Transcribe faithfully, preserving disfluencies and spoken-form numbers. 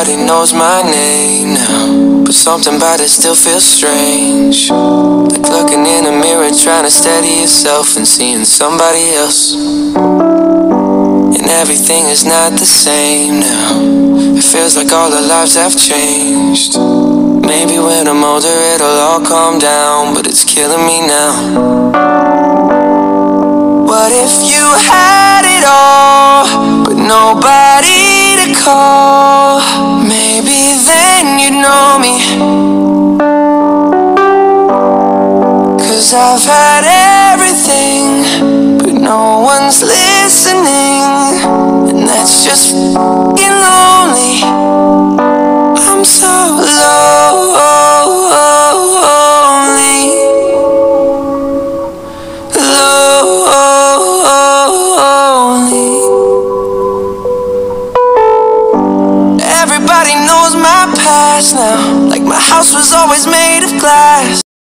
Everybody knows my name now, but something about it still feels strange. Like looking in a mirror, trying to steady yourself and seeing somebody else. And everything is not the same now. It feels like all our lives have changed. Maybe when I'm older it'll all calm down, but it's killing me now. What if you had it all, but nobody to call? Maybe then you'd know me. Cause I've had everything, but no one's listening, and that's just f***ing lonely. I'm so lonely, lonely. Everybody knows my past now, like my house was always made of glass.